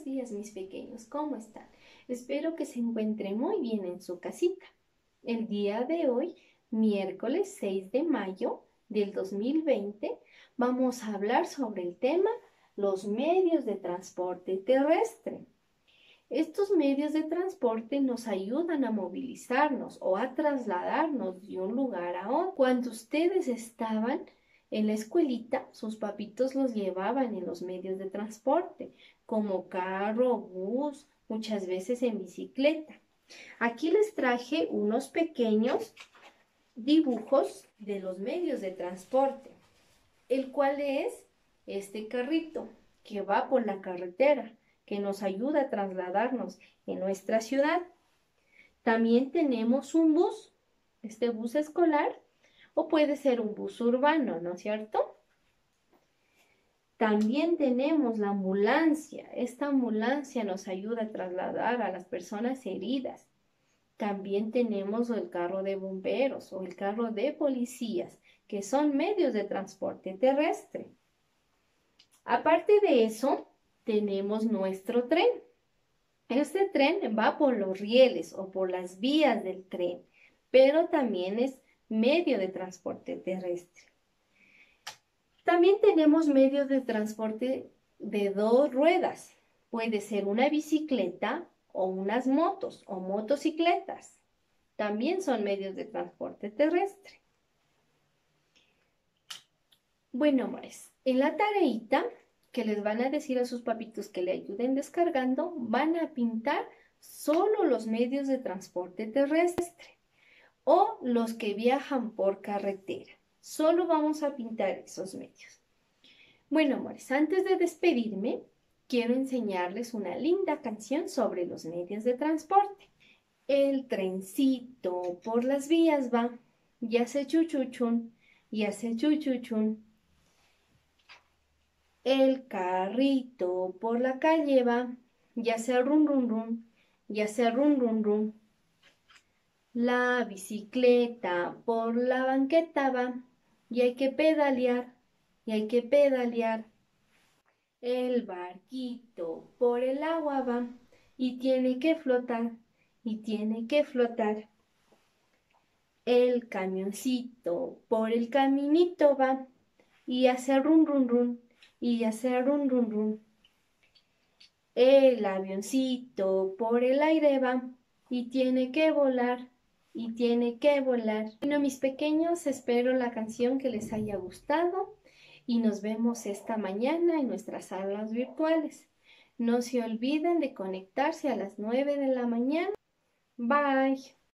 días, mis pequeños, ¿cómo están? Espero que se encuentren muy bien en su casita. El día de hoy, miércoles 6 de mayo del 2020, vamos a hablar sobre el tema los medios de transporte terrestre. Estos medios de transporte nos ayudan a movilizarnos o a trasladarnos de un lugar a otro. Cuando ustedes estaban en la escuelita, sus papitos los llevaban en los medios de transporte, como carro, bus, muchas veces en bicicleta. Aquí les traje unos pequeños dibujos de los medios de transporte, el cual es este carrito que va por la carretera, que nos ayuda a trasladarnos en nuestra ciudad. También tenemos un bus, este bus escolar, o puede ser un bus urbano, ¿no es cierto? También tenemos la ambulancia. Esta ambulancia nos ayuda a trasladar a las personas heridas. También tenemos el carro de bomberos o el carro de policías, que son medios de transporte terrestre. Aparte de eso, tenemos nuestro tren. Este tren va por los rieles o por las vías del tren, pero también es medio de transporte terrestre. También tenemos medios de transporte de dos ruedas. Puede ser una bicicleta o unas motos o motocicletas. También son medios de transporte terrestre. Bueno, amores, en la tareita que les van a decir a sus papitos que le ayuden descargando, van a pintar solo los medios de transporte terrestre o los que viajan por carretera. Solo vamos a pintar esos medios. Bueno, amores, antes de despedirme, quiero enseñarles una linda canción sobre los medios de transporte. El trencito por las vías va, y hace chuchuchun, y hace chuchuchun. El carrito por la calle va, y hace run run run, y hace run run run. La bicicleta por la banqueta va, y hay que pedalear, y hay que pedalear. El barquito por el agua va, y tiene que flotar, y tiene que flotar. El camioncito por el caminito va, y hace run run run, y hace run run run. El avioncito por el aire va, y tiene que volar, y tiene que volar. Bueno, mis pequeños, espero la canción que les haya gustado y nos vemos esta mañana en nuestras aulas virtuales. No se olviden de conectarse a las 9 de la mañana. Bye.